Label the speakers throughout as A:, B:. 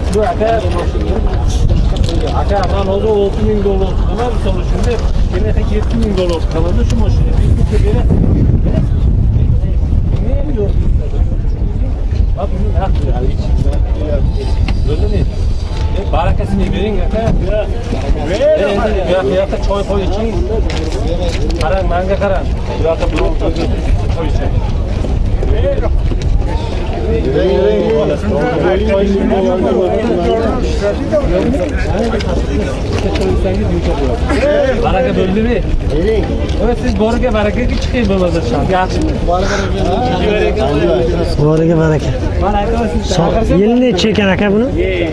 A: Bu aka ben o da $6.000 ama bir sonuç şimdi yine tek $7.000 kalırdı şu maşını. Bir kere ne diyor? Bak bunu ne yapıyor yani hiç. Öyle mi? Barakasını verin aka. Ya da çay koy için. Karan manga karan. Ya da bu koy için. Baraka böldü mü? Evet siz borga baraka çıkayım babada şu an.
B: Borga baraka. Yıl ne çeken aka bunu?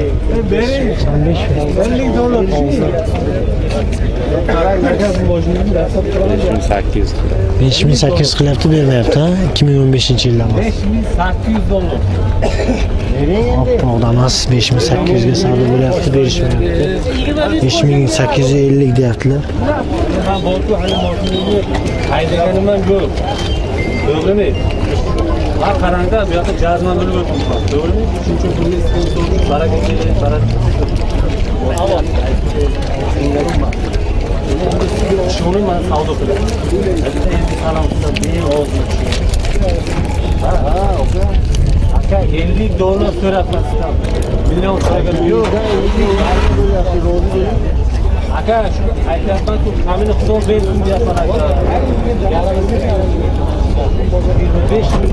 B: $5.800 qilyapti, bermayapti ha? 2015 yildan beri.
A: $5.800.
B: Oppoqda emas, 5.800 ga savdo bo'lyapti, berishmayapti. 5.850 deyaptilar.
A: Ben borcu hali borcunu haydaganım ben ko'p. To'g'rimi? Ha qarangda bu yoqda jazman bilib o'tibman. To'g'rimi? Uchinchi kunni sponsor baraka shuni men savdo qilaman. Salom qilib aka $50 so'rabman. Million so'ragan yo'q. Aka shu aytyapman-ku, kamini Xudo bersin deyapman aka. 25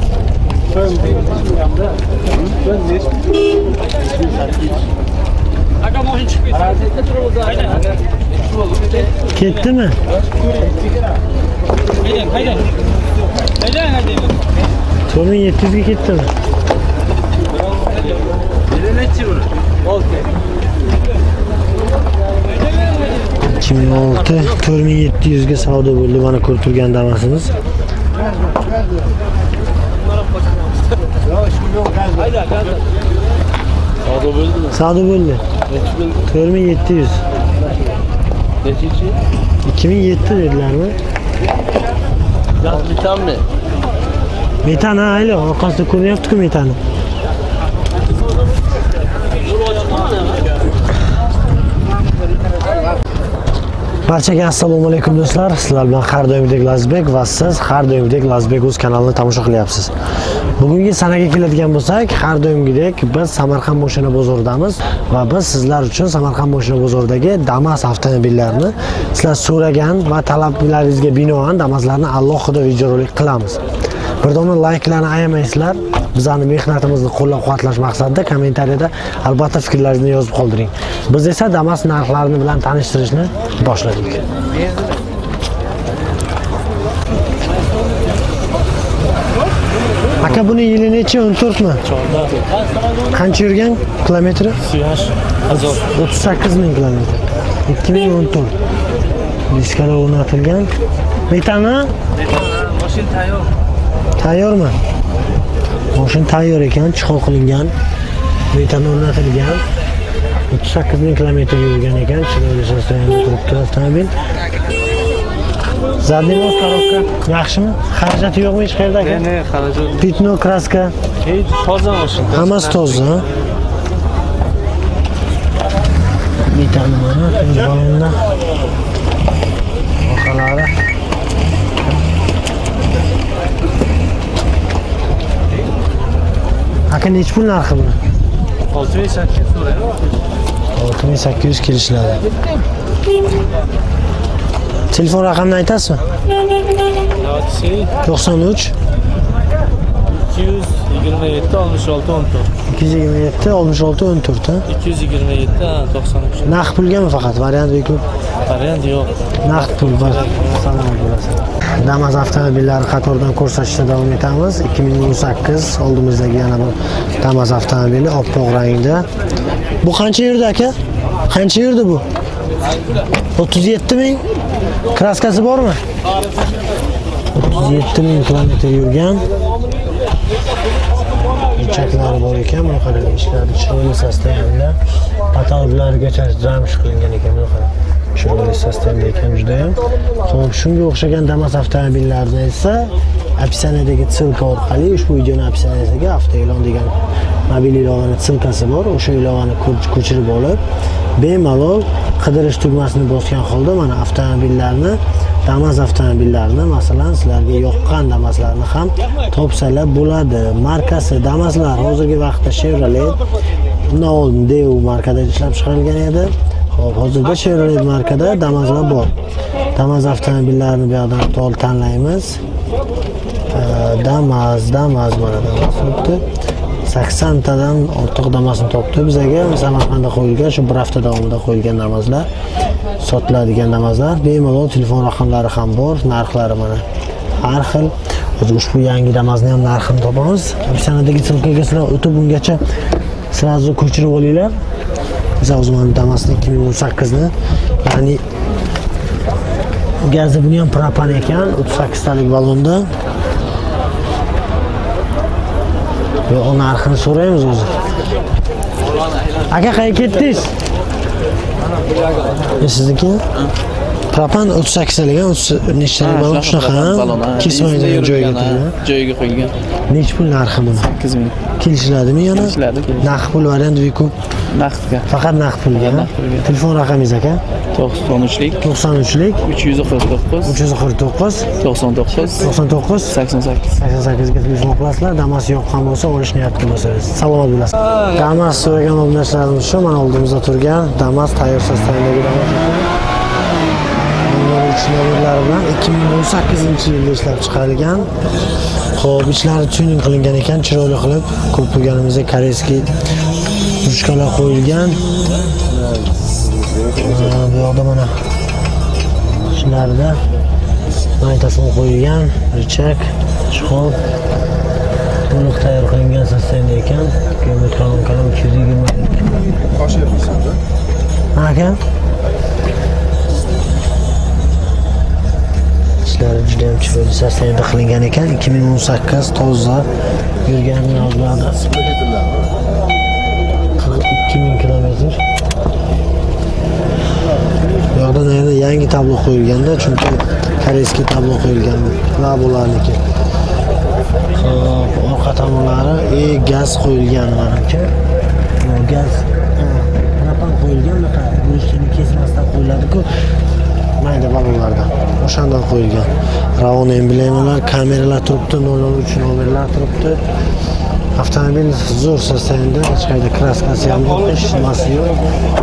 A: aka mohin chiqib
B: Ketdimi?
A: Hayda.
B: 4700 ga ketdimi?
A: Nechi buni?
B: 2006 4700 ga savdo bo'ldi. Mana ko'rib turgan damasimiz. Savdo bo'ldi. 4700.
A: Nechichi?
B: 2007 dedilarmi?
A: Gaz metanmi?
B: Metan ha, aylo, orqasida ko'ryapti-ku metani. Barchaga assalomu alaykum do'stlar. Sizlar bilan har doimgidek Lazbek va siz har doimgidek Lazbek o'z kanalini tomosha qilyapsiz. Bugungi sanaga keladigan bo'lsak, har doimgidek biz Samarqand moshina bozoridamiz va biz sizlar uchun Samarqand moshina bozoridagi Damas avtomobillarini sizlar so'ragan va talablaringizga binoan Damaslarni alohida videorolik qilamiz. Bir dona like'larni ayamaysizlar. Bizning mehnatimizni qo'llab-quvvatlash maqsadida kommentariyada albatta fikrlaringizni yozib qoldiring. Biz esa Damas narxlarini bilan tanishtirishni boshladik. Aka buni yili necha? 14 mi? Qancha yurgan kilometri? 38.000 kilometr. 2014. Diskalar o'rnatilgan. Metani?
A: Mashin tayyor.
B: Tayyormi? Mashin tayyor ekan, chiqol qilingan. Metan o'rnatilgan. 38.000 kilometr yurgan ekan. Chiroyli sostoyanida turibdi avtomobil. Zadniy moz коробка yaxshimi? Xarajati yo'qmi hech qayerda aka?
A: Ne xarajat?
B: Pitno, kraska.
A: Hech toza mashin.
B: Hammasi toza. Metani mana balonda. Orqalari. Aka necha pul narxi buni?
A: 6800 so'rayapti.
B: 6800 kelishiladi. Telefon raqamini aytasizmi? 93
A: 227 66 14.
B: 227 66 14 ha?
A: 227 93.
B: Naqd pulgami faqat? Variant yo'qmi?
A: Variant yo'q.
B: Naqd pul bor. Salomat bo'lasiz. Damas avtomobillari qatoridan ko'rsatishda davom etamiz. 2018 oldimizdagi yana bir Damas avtomobili oppoq rangda. Bu qancha yurdi aka? Qancha yurdi bu? 37.000. Kraskasi bormi? 37.000 kilometr yurgan. Ichaklari bor ekan, buni qarang, ishlari chiroyli sostoyanida. Patologlargacha jamsh qilingan ekan, buni qarang. Chiroyli sostavda ekan juda ham. Xo'p, shunga o'xshagan Damas avtomobillarni esa opsiyadagi silka orqali ushbu videoni opsiyasiga avtoilon degan mobil ilovani silkasi bor. O'sha ilovani ko'chirib olib, bemalol qidirish tugmasini bosgan holda mana avtomobillarni, Damas avtomobillarini, masalan, sizlarga yoqqan Damaslarni ham topsalar bo'ladi. Markasi Damaslar hozirgi vaqtda Chevrolet, undan oldin Deo markada ishlab chiqarilgan edi. Xo'p, hozirda Chevrolet markada Damaslar bor. Damas avtomobillarini bu yoqdan to'g'ri tanlaymiz. Damas mana Damas turibdi. 80 tadan ortiq Damasni topdi. Bizga Samarqandda qo'yilgan, shu bir hafta davomida qo'yilgan Damaslar, sotiladigan Damaslar. Bemalol telefon raqamlari ham bor, narxlari mana har xil. Biz ushbu yangi Damasni ham narxini topamiz. Opsiyadagi silkaga sizlar o'tib ungacha sразу ko'chirib olinglar. Biz o'zimiz Damasni 2018 ni, ya'ni gazi buni ham propan ekan, 38 talik ballonda. Ve o narxini so'raymiz o'zi. Aka, qayerga ketdingiz? Sizniki? Propan 38 talik, nechtalik ballon shunaqa? Kesmaydigan joyga turgan.
C: Joyiga qo'yilgan.
B: Nech pul narxi buni?
C: 8000.
B: Kelishiladimi yana?
C: Kelishiladi.
B: Naqd pul variant yo'q-ku.
C: Naqdga.
B: Faqat naqd pulga. Telefon raqamingiz aka?
C: 93lik
B: 93lik
C: 349
B: 349
C: 99
B: 99
C: 88.
B: 88 ga telefon qilasizlar. Damas yoqqan bo'lsa, olish niyatida bo'lsangiz. Salomat bo'lasiz. Damas so'ragan obunachilarimiz shu, mana oldimizda turgan Damas tayyor sostavdagi Damas. Nomerlari bilan 2018-yilda ishlab chiqarilgan. Xo'p, ichlari tuning qilingan ekan, chiroyli qilib, ko'p qilganimizda koreyskiy ruchkalar qo'yilgan. Bu yoqda mana shularda magnitofon qo'yilgan, richak, chiqob, to'liq tayyor qilingan sostavda ekan. Kilometr kalam 220.
D: Qo'shyapsizmi?
B: Aka? Ishlari juda ham chiroyli sostavda qilingan ekan. 2018 toza yurganini yoziladi. 42000 kilometr. Bu yoqda yana yangi tablo qo'yilganda, chunki koreyskiy tablo qo'yilgan va bularniki. Xo'p, orqa tomonlari gaz qo'yilgan menimcha. Gaz propan qo'yilgan, bu ustini kesmasdan qo'yiladi-ku. Mayda ballonlarda. O'shandan qo'yilgan. Ravon emblemalar, kameralar turibdi, 003 nomerlar turibdi. Avtomobil zo'r sostavda, hech qayerda kraskasi ham yo'q, hech nimasi yo'q.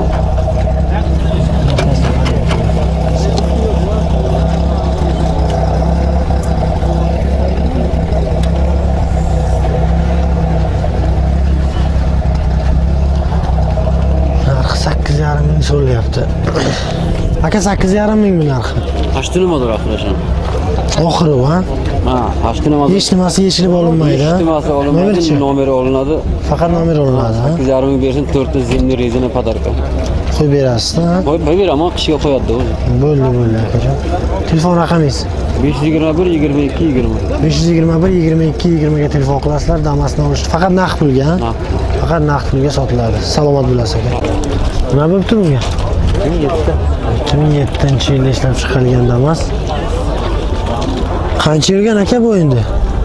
B: Narxi 8,5 ming so'rayapti. Aka, 8,5 ming bu narxi.
C: Qashti nimadir oxirasham?
B: Oxiri va?
C: Ha, qashti nimadir.
B: Hech nimasi yechilib olinmaydi.
C: Hech nimasi olinmaydi, nomeri olinadi.
B: Faqat nomer olinadi, ha?
C: 8,5 ming bersin, 4 zimli rezina podarka.
B: Qo'yib berasiz-da, ha?
C: Qo'yib beraman, qishga qo'yadi o'zi.
B: Bo'ldi, akajon. Telefon raqamingiz?
C: 521 22 20.
B: 521 22 20 ga telefon qilasizlar, Damasni olish faqat naqd pulga, ha? Faqat naqd pulga sotiladi. Salomat bo'lasiz aka. Nima bo'libdi bunga? 2007-yilda ishlab chiqarilgan Damas. Qancha yurgan aka bu endi?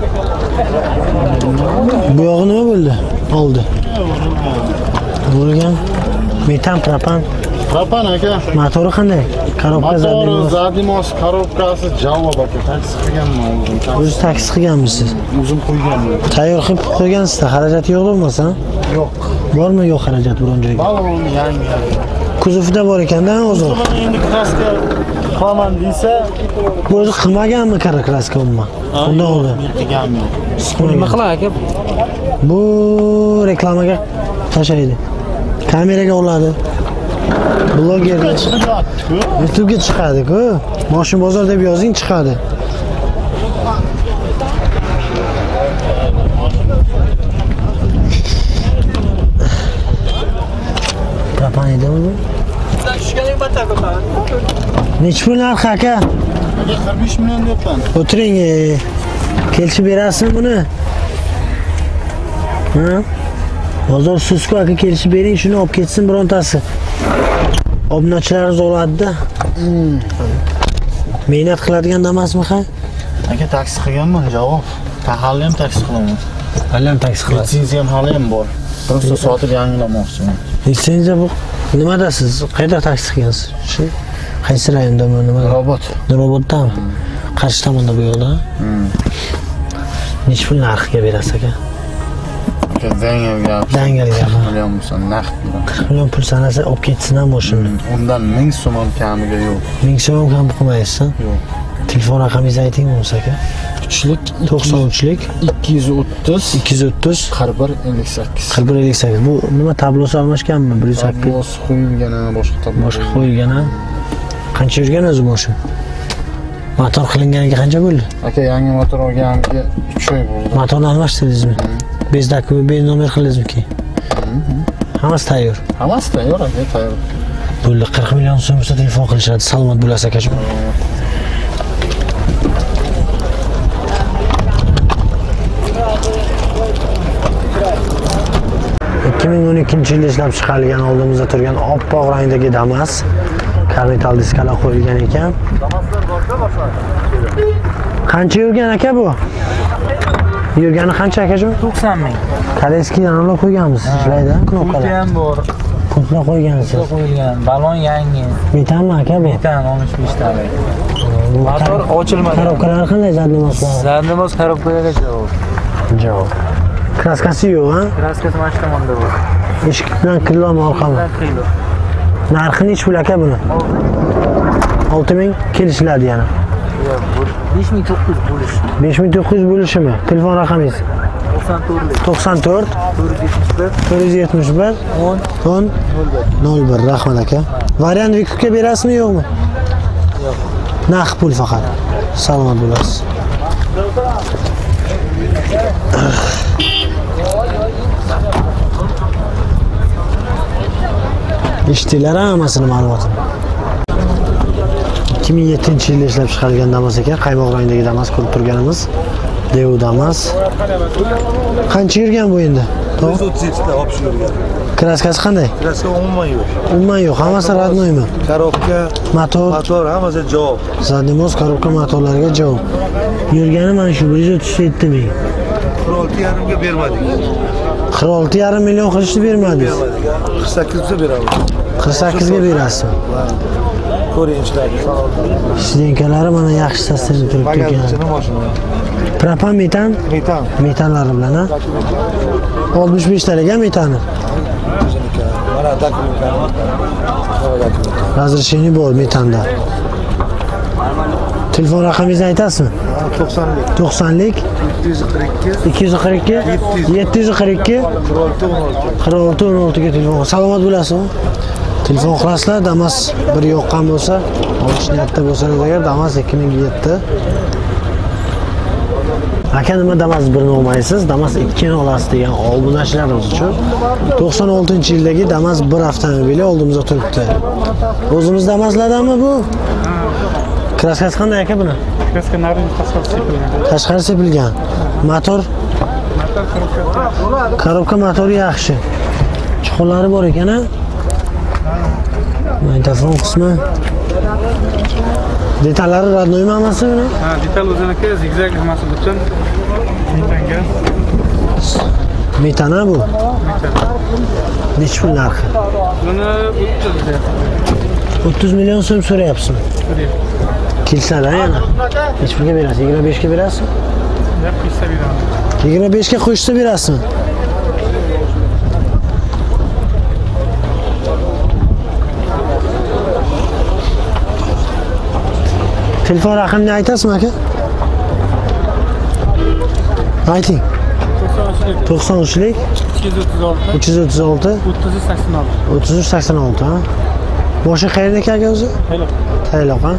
B: Bu yog'i nima bo'ldi? Oldi. Bo'lgan. Metan, propan.
D: Propan aka.
B: Motori qanday? Korobka
D: Zadimos korobkasi javob aka. Taksi qilganman o'zim.
B: O'zingiz taksi qilganmisiz?
D: O'zim qo'yganman.
B: Tayyor qilib qo'ygansizda, xarajati yo'q bo'lmasa?
D: Yo'q.
B: Bormi yo'q xarajat biron joyga?
D: Balon yangi.
B: Kuzovida bor ekanda o'zi.
D: Endi kraska qilaman desa,
B: O'zi qilmaganmi kraska umuman? Undan oldin.
D: qilganman.
B: Nima qilay aka? Bu reklamaga tashlaydi. Kameraga oladi. Blogerga YouTube'ga chiqadi-ku. Moshin bozor deb yozing, chiqadi. Propan edimi bu? Nech pul narxi aka?
D: 45 million deyapman.
B: O'tiring. Kelishib berasizmi buni? Ha? Bozor sizku aka, kelishib bering, shuni olib ketsin birontasi. Obunachilarimiz oladi-da. Mehnat qiladigan Damasmi ha?
D: Aka taksi qilganman, javob. Hali ham taksi qilaman.
B: Hali ham taksi qilasiz.
D: Litsenziyam hali ham bor. Prosta sotib yangilamoqchiman.
B: Litsenziya bu nimada siz? Qayerda taksi qilgansiz? Shu qaysi rayonda nima?
D: Robot.
B: Robotdami? Qarshi tomonda bu yo'lda. Necha pul narxiga berasiz aka? Dangalga.
D: Million bo'lsa naqd.
B: 40 million pul sanasa olib ketsin ham mashina.
D: Undan 1000 so'm ham kamiga yo'q.
B: 1000 so'm ham qilmaysiz?
D: Yo'q.
B: Telefon raqamingizni aytingmi o'zi aka?
D: 3lik
B: 93lik
D: 230
B: 230
D: 4158.
B: 4158. Bu nima tablosi almashganmi? 108.
D: Tablosi qo'yilgan, boshqa tablo.
B: Boshqa qo'yilgan. Qancha yurgan o'zi mashina? Motor qilinganiga qancha bo'ldi?
D: Aka yangi motor olganiga 3 oy bo'ldi.
B: Motorni almashtirdingizmi? Bezdakmi, bez nomer qildingizmi keyin? Hammasi tayyor.
D: Hammasi tayyor, aka tayyor.
B: Bo'ldi, 40 million so'm bo'lsa telefon qilishadi. Salomat bo'lasiz aka. 2012-yilda ishlab chiqarilgan oldimizda turgan oppoq rangdagi Damas karnital diskalar qo'yilgan ekan. Qancha yurgan aka bu? Yurgani qancha akajon?
E: 90 ming.
B: Koreyskiy analog qo'yganmiz, ishlaydi, knopkalar.
E: Ham bor.
B: Pultlar qo'ygansiz.
E: Qo'yilgan. Balon yangi.
B: Metanmi aka bu?
E: Metan 15 talik. Motor ochilmagan.
B: Korobkalar qanday zadnimoslar?
E: Zadnimos korobkaga javob.
B: Javob. Kraskasi yo'q, ha?
E: Kraskasi mana shu tomonda bor.
B: Eshik bilan kirlomi orqami?
E: Kilo.
B: Narxi nechi pul aka buni? 6000 kelishiladi yana.
E: Yo'q, 5900 bo'lish.
B: 5900 bo'lishimi? Telefon raqamingiz?
E: 94
B: 471 10 01. Rahmat aka. Variant vikubga berasizmi yo'qmi?
E: Yo'q.
B: Naqd pul faqat. Salomat bo'lasiz. Eshitdinglar hammasini ma'lumotini. 2007-yilda ishlab chiqarilgan Damas ekan, qaymoq rangdagi Damas ko'rib turganimiz. Devo Damas. Qancha yurgan bu endi?
F: 137 ta olib yurgan.
B: Kraskasi qanday?
F: Kraska umuman yo'q.
B: Umuman yo'q, hammasi radnoymi?
F: Korobka, motor hammasi javob.
B: Zadnimoz korobka motorlarga javob. Yurgani mana shu 137 ming.
F: 46,5 ga bermadik.
B: 46,5 million qilishni bermadingiz.
F: 48 bo'lsa beramiz.
B: 48 ga berasiz.
F: Ko'ringchilarga salomat.
B: Shdenkalari mana yaxshi sostavda turibdi ekan.
F: Bagajini mashina.
B: Propan metan?
F: Metan.
B: Metanlari bilan ha? 65 taga metani.
F: Mana dokumentlar.
B: Razрешение bor metanda. Telefon raqamingizni aytasizmi?
F: 90lik.
B: 90lik
F: 242
B: 742 4616 ga telefon. Salomat bo'lasizmi? Telefon qilasizlar, Damas bir yoqqan bo'lsa, olish niyatda bo'lsangiz agar Damas 2007. Aka nima Damas 1 ni olmaysiz, Damas 2 ni olasiz degan obunachilarimiz uchun 96-yildagi Damas 1 avtomobili oldimizda turibdi. O'zimiz Damaslardanmi bu? Kraskasi qanday aka buni?
E: Kraska narini tashqari sepilgan.
B: Tashqari sepilgan. Motor korobka motori yaxshi. Chuqurlari bor ekan ha? Mikrofon qismi. Detallari radnoy hammasi buni?
E: Ha, detal o'ziniki zigzag hammasi butun. Metanga.
B: Metana bu?
E: Metan.
B: Necha pul narxi?
E: Buni
B: 30 million so'm so'rayapsizmi?
E: so'rayapman.
B: Kelsa-da yana. Necha pulga berasiz? 25 ga berasizmi?
E: Yo'q, qo'ysa beraman.
B: 25 ga qo'shsa berasizmi? Telefon raqamini aytasizmi aka? Ayting. 93lik
E: 236
B: 336
E: 3086.
B: 3386 ha. Boshi qayerdaki aka o'zi? Tayloq ha.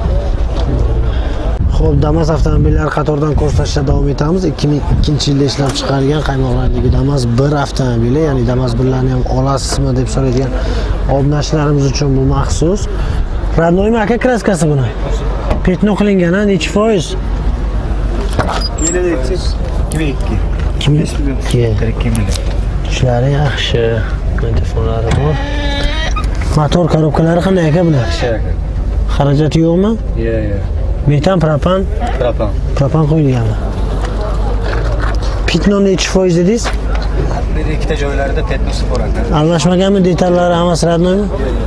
B: Xo'p, Damas avtomobillari qatoridan ko'rsatishda davom etamiz. 2002-yilda ishlab chiqarilgan qaymoqlardagi Damas 1 avtomobili, ya'ni Damas 1larni ham olasizmi deb so'raydigan obunachilarimiz uchun bu maxsus. Radnoymi aka kraskasi buni? Petno qilingan ha, necha foiz?
F: Yine de 22.
B: Ishlari yaxshi, telefonlari bor. Motor korobkalari qanday aka bular? Xarajati yo'qmi?
F: Yo'q.
B: Metan, propan, propan qo'yilganmi? Pitno nechi foiz dedingiz?
F: Bir ikkita joylarida petnosi bor ekan.
B: Almashmaganmi detallari hammasi radnoymi?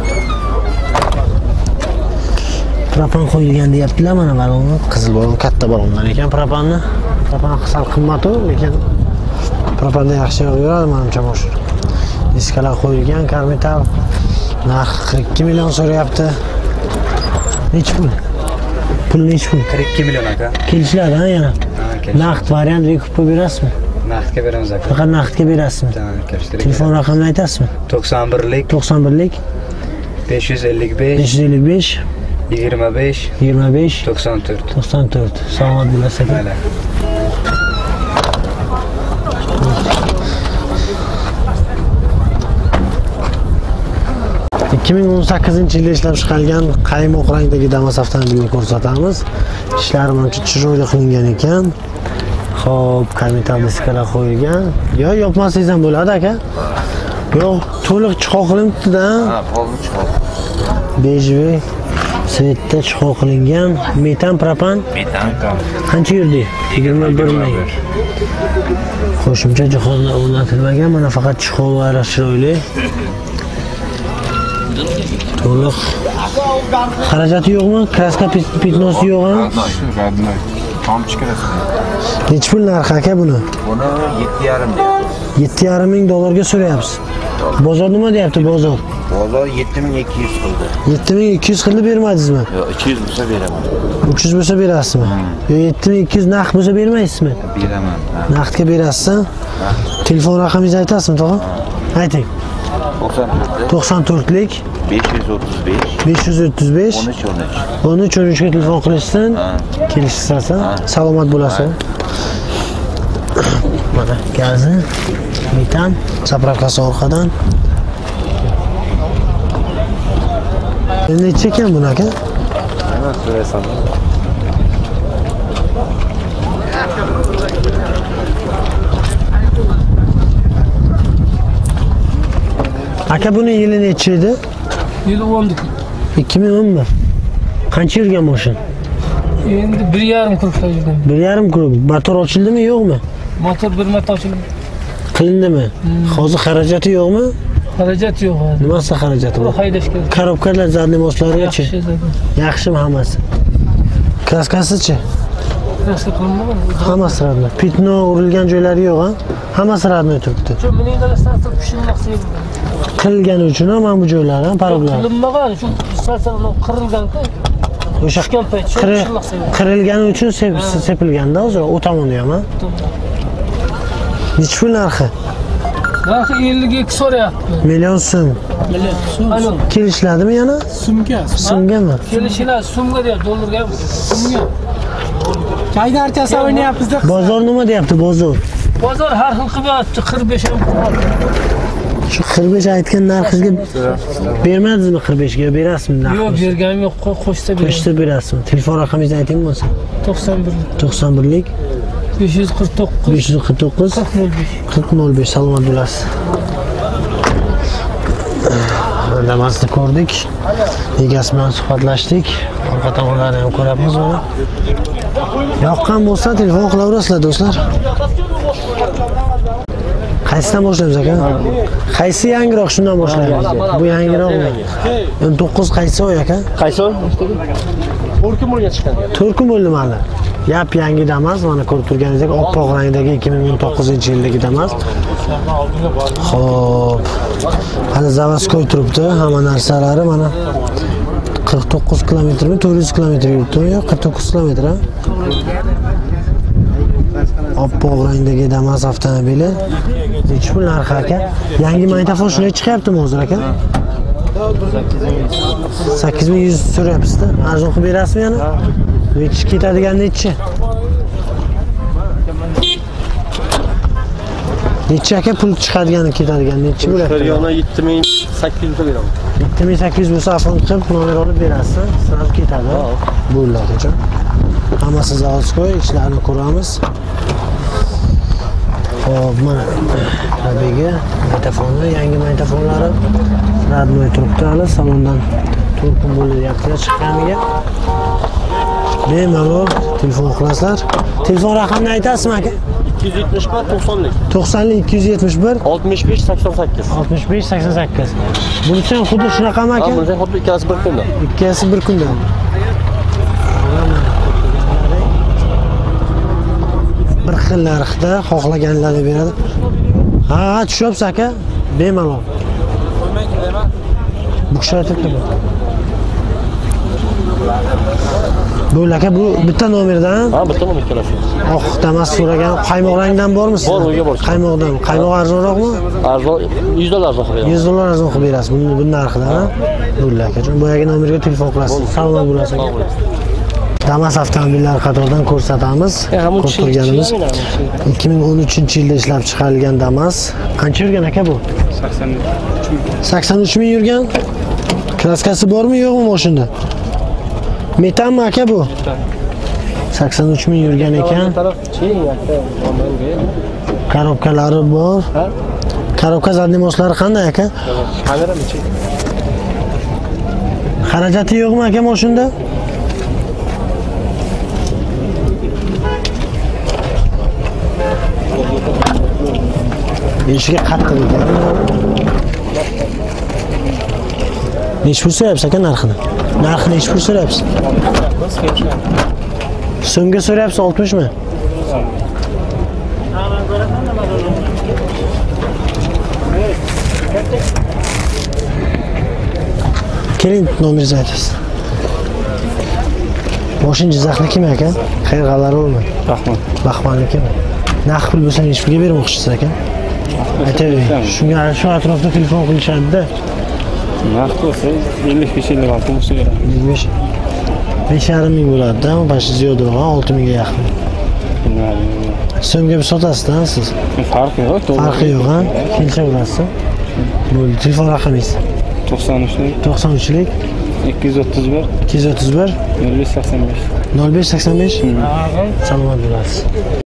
B: Propan qo'yilgan deyaptilar, mana balonni, qizil balon, katta balonlar ekan propanni. Propan sal qimmat-ku, lekin propanda yaxshiroq yuradi menimcha mashina. Diskalar qo'yilgan, karmetal. Narx 42 million so'rayapti. Nechi pul? Pul nechi pul?
F: 42 million aka.
B: Kelishiladi ha yana. Naqd variant rekupga berasizmi?
F: Naqdga beramiz aka.
B: Faqat naqdga berasizmi?
F: Tamam, kelishtirdik.
B: Telefon raqamini aytasizmi?
F: 91lik
B: 91lik
F: 555
B: 555
F: 25
B: 25
F: 94.
B: 94. Salomat bo'lasiz.
F: Mayli.
B: ...2018 yilda ishlab chiqarilgan qaymoq rangdagi Damas avtomobilini ko'rsatamiz. Ishlari menimcha chiroyli qilingan ekan. Xo'p, karmetal diskalar qo'yilgan. Yo, yopmasangiz ham bo'ladi aka. Yo'q, to'liq chiqoq qilinibdi-da.
D: Ha, polni chiqoq.
B: Bejvi svetda chiqoq qilingan. Metan, propan.
D: Metan.
B: Qancha yurdi? 21 ming. Qo'shimcha jihozlar o'rnatilmagan, mana faqat chiqoqlari chiroyli. To'liq. Xarajati yo'qmi? Kraska pitnosi yo'qmi?
D: Radnoy. Tomchi kirasi.
B: Nechi pul narxi aka buni?
D: Buni 7,5 deyapti.
B: 7,5 ming dollarga so'rayapsiz. Bozor nima deyapti bozor?
D: Bozor 7200 qildi.
B: 7200 qildi bermadingizmi?
D: Yo'q, 200 bo'lsa beraman.
B: 300 bo'lsa berasizmi? Yo 7200 naqd bo'lsa bermaysizmi?
D: Beraman.
B: Naqdga berasiz. Telefon raqamingizni aytasizmi, tog'a? Ayting. 94lik
D: 535
B: 535
D: 13
B: ga telefon qilishsin. Kelishsin. Salomat bo'lasiz. Mana gazi, metan, zapravkasi orqadan. Necha ekan buni aka?
D: Mana so'raysan.
B: Aka buni yili necha edi?
G: Yili 10'dik.
B: 2010 mi? Qancha yurgan mashina?
G: Endi 1,5 kurukda yurgan.
B: 1,5 kuruk. Motor ochildimi, yo'qmi?
G: Motor bir marta ochildi.
B: Qilindimi? Hozir xarajati yo'qmi?
G: Xarajat yo'q hozir.
B: Nimasi xarajati
G: Bu
B: bor?
G: haydash kerak.
B: Korobkalar, zadniy moslarigachi.
G: Yaxshi zaten.
B: Yaxshimi hammasi? Kraskasichi?
G: Kraska qilinmagan.
B: Hammasi radnoy. Pitno urilgan joylari yo'q, ha? Hammasi radnoy turibdi.
G: Shu mening dalasdan pishirmoqchi edi.
B: Qilgani uchun ham mana bu joylari, paroblar.
G: Qilinmagan, shu salsani qirilgan-ku.
B: O'sha
G: Tushgan payt shu pishirmoqchi edi.
B: qirilgani uchun sepilganda hozir u tomonda ham, ha? Nechi pul narxi?
G: Narxi 52 so'rayapti.
B: Million so'm.
G: Alo.
B: Kelishiladimi yana?
E: Sumka.
B: So'mgami?
G: Kelishlar so'mga deyapti, dollarga emas. So'mga.
E: Qayda archasi o'ynayapmiz-da.
B: Bozor nima deyapti, bozor?
G: Bozor har xil qilyapti, 45 ham qilyapti.
B: Shu 45 aytgan narxingizga bermadingizmi 45 ga? Berasizmi narxni?
G: Yo'q, berganim yo'q, qo'shsa beraman.
B: Qo'shsa berasizmi? Telefon raqamingizni ayting bo'lsa. 91lik
G: 549
B: 549 4005. Salomat bo'lasiz. Damasni ko'rdik. Egasi bilan suhbatlashdik. Orqa tomonlarni ham ko'ryapmiz mana. Yoqqan bo'lsa telefon qilaverasizlar do'stlar. Qaysidan boshlaymiz aka? Qaysi yangiroq shundan boshlaymiz. Bu yangiroqmi? 9 qaysi oy aka?
E: Qaysi oy? 4 kun bo'lgan chiqqan.
B: 4 kun bo'ldi mana. Yap yangi Damas, mana ko'rib turganingizdek oppoq rangdagi 2019-yildagi Damas. Xo'p. Hali zavaskoy turibdi, hamma narsalari mana 49 kilometrmi, 400 kilometr yuribdi. Yo'q, 49 kilometr ha. Oppoq rangdagi Damas avtomobili. Nechi pul narxi aka? Yangi magnitofon shunday chiqyaptimi hozir aka? 8100 so'rayapsiz-da. Arzon qilib berasizmi yana? Nechi ketadigan nechi? Nechi aka pul chiqadigani ketadigan nechi bo'ladi?
E: Yana 7800 ga beraman.
B: 7800 bo'lsa afon qilib nomer olib berasiz. Sirab ketadi. Bo'ladi jon. Hammasi zavodskoy, ishlarni ko'ramiz. Xo'p, mana tabiiy magnitofonni, yangi magnitofonlari radnoy turibdi hali salondan to'lqin bo'layaptilar chiqqaniga. Bemalol telefon qilasizlar. Telefon raqamini aytasizmi aka?
A: 271 90lik.
B: 90lik 271
A: 65 88.
B: 65 88. Bunisi ham xuddi shunaqami aka?
A: Bunisi xuddi ikkasi bir kunda.
B: Ikkisi bir kunda. Bir xil narxda xohlaganlarni beradi. Ha, tushyapsiz aka? Bemalol. Bu kishi aytibdi. Bu aka bu bitta nomerdan.
A: Ha, bitta nomer ikkalasi.
B: Oqdamas so'ragan qaymoq rangdan bormi sizda?
A: Bor, uyga bor.
B: Qaymoqdan. Qaymoq arzonroqmi?
A: Arzon $100 arzon qilgan.
B: $100 arzon qilib berasiz. Bu narxida, ha? Bo'ldi akajon. Boyagi nomerga telefon qilasiz. Salomat bo'lasiz. Damas avtomobillari qatoridan ko'rsatamiz. Ko'rganimiz 2013-yilda ishlab chiqarilgan Damas. Qancha yurgan aka bu? 83 ming yurgan. Kraskasi bormi, yo'qmi mashinada? Metanmi aka bu? 83 ming yurgan ekan. Korobkalari bor. Korobka zadniy moslari qanday aka? Xarajati yo'qmi aka mashinada? Eshigi qattiq ekan. Necha pul so'rayapsiz aka narxini? Narxini necha pul so'rayapsiz? So'mga so'rayapsiz 60 mi? Keling nomeringizni aytasiz. Moshin Jizzaxnikimi aka? Xayr g'alari bo'lmi?
E: Rahmat.
B: Baxmalnikimi? Naqd pul bo'lsa necha pulga bermoqchisiz aka? Aytavering. Shunga shu atrofda telefon qilishadi-da.
E: Naqd bo'lsa 55-56 bo'lsa beradi.
B: 55. 5,5 ming bo'ladi-da, bashi ziyodaroq, 6 mingga yaqin. So'mga bir sotasizda siz.
E: Farqi yo'q.
B: Farqi yo'q, ha? Kelsa bo'lasiz. Bo'ldi. Telefon raqamingiz?
E: 93lik
B: 93lik
E: 231
B: 231
E: 0585.
B: 0585. Salomat bo'lasiz.